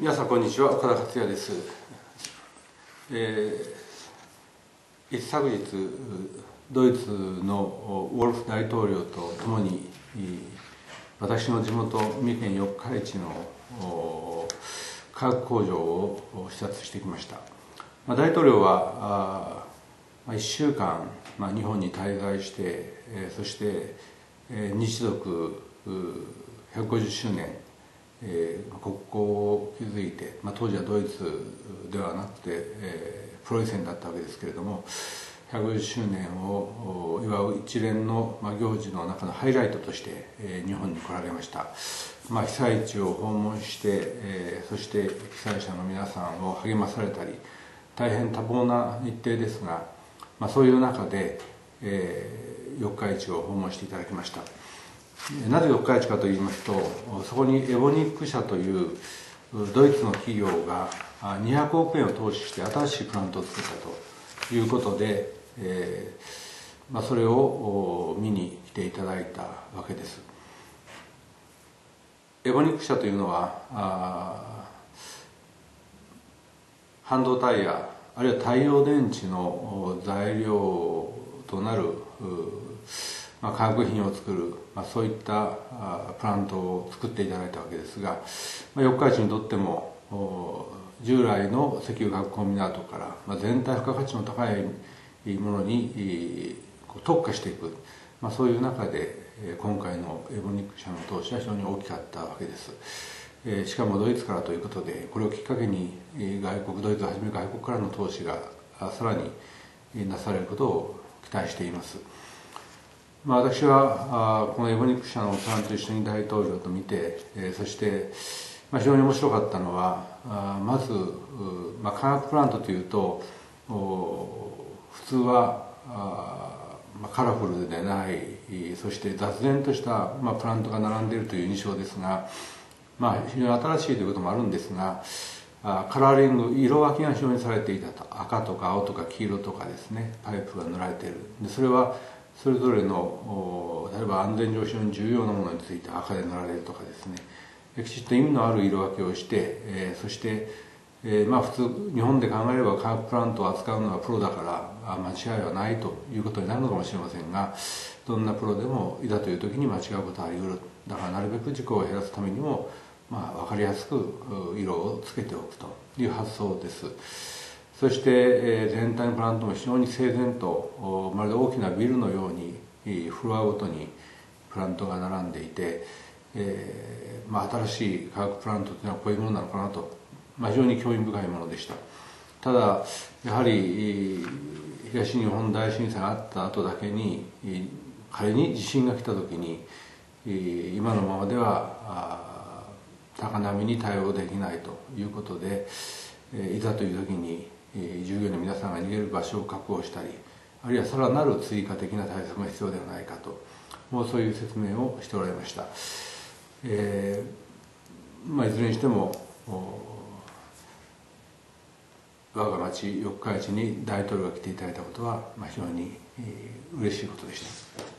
皆さんこんにちは、岡田克也です。一昨日ドイツのウォルフ大統領と共に私の地元三重県四日市の化学工場を視察してきました。大統領は1週間日本に滞在して、そして日独150周年国交を築いて、当時はドイツではなくて、プロイセンだったわけですけれども、150周年を祝う一連の行事の中のハイライトとして日本に来られました。被災地を訪問して、そして被災者の皆さんを励まされたり、大変多忙な日程ですが、そういう中で四日市を訪問していただきました。なぜ四日市かといいますと、そこにエボニック社というドイツの企業が200億円を投資して新しいプラントを作ったということで、それを見に来ていただいたわけです。エボニック社というのは半導体やあるいは太陽電池の材料となる化学品を作る、そういったプラントを作っていただいたわけですが、四日市にとっても従来の石油化学コンビナートから全体付加価値の高いものに特化していく、そういう中で今回のエボニック社の投資は非常に大きかったわけです。しかもドイツからということで、これをきっかけにドイツをはじめ外国からの投資がさらになされることを期待しています。私はこのエボニック社のプラントと一緒に大統領と見て、そして非常に面白かったのは、まず化学プラントというと普通はカラフルでない、そして雑然としたプラントが並んでいるという印象ですが、非常に新しいということもあるんですが、カラーリング、色分けが非常にされていたと。赤とか青とか黄色とかですね、パイプが塗られている。でそれはそれぞれの例えば安全上非常に重要なものについて赤で塗られるとかですね、きちっと意味のある色分けをして、そして普通日本で考えれば化学プラントを扱うのはプロだから間違いはないということになるのかもしれませんが、どんなプロでもいざという時に間違うことはあり得る。だからなるべく事故を減らすためにも分かりやすく色をつけておくという発想です。そして全体のプラントも非常に整然と、まるで大きなビルのようにフロアごとにプラントが並んでいて、新しい化学プラントというのはこういうものなのかなと、非常に興味深いものでした。ただやはり東日本大震災があった後だけに、仮に地震が来た時に今のままでは高波に対応できないということで、いざという時に従業員の皆さんが逃げる場所を確保したり、あるいはさらなる追加的な対策が必要ではないかと、そういう説明をしておられました。いずれにしても我が町四日市に大統領が来ていただいたことは非常に嬉しいことでした。